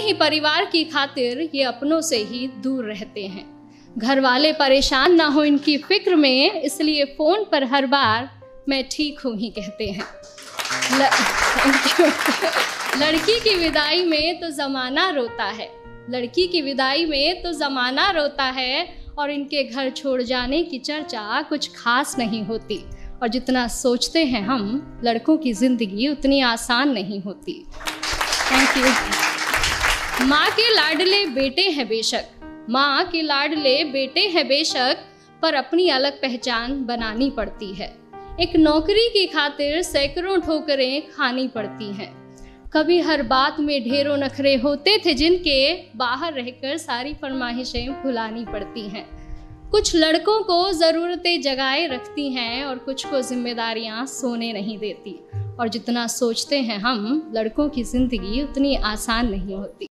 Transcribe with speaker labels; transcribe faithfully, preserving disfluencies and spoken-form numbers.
Speaker 1: ही परिवार की खातिर ये अपनों से ही दूर रहते हैं। घर वाले परेशान ना हो इनकी फिक्र में, इसलिए फ़ोन पर हर बार मैं ठीक हूँ ही कहते हैं। ल... लड़की की विदाई में तो ज़माना रोता है, लड़की की विदाई में तो ज़माना रोता है, और इनके घर छोड़ जाने की चर्चा कुछ खास नहीं होती। और जितना सोचते हैं हम, लड़कों की ज़िंदगी उतनी आसान नहीं होती। Thank you. माँ के लाडले बेटे हैं बेशक, माँ के लाडले बेटे हैं बेशक, पर अपनी अलग पहचान बनानी पड़ती है। एक नौकरी की खातिर सैकड़ों ठोकरें खानी पड़ती हैं। कभी हर बात में ढेरों नखरे होते थे जिनके, बाहर रहकर सारी फरमाइशें भुलानी पड़ती हैं। कुछ लड़कों को ज़रूरतें जगाए रखती हैं और कुछ को जिम्मेदारियां सोने नहीं देती। और जितना सोचते हैं हम, लड़कों की ज़िंदगी उतनी आसान नहीं होती।